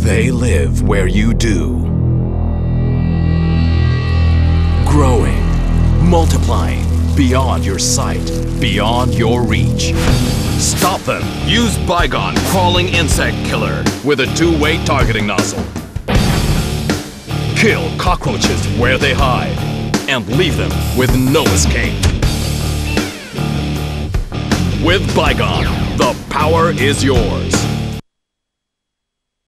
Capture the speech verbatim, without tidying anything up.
They live where you do. Growing, multiplying, beyond your sight, beyond your reach. Stop them! Use Baygon Crawling Insect Killer with a two-way targeting nozzle. Kill cockroaches where they hide and leave them with no escape. With Baygon, the power is yours.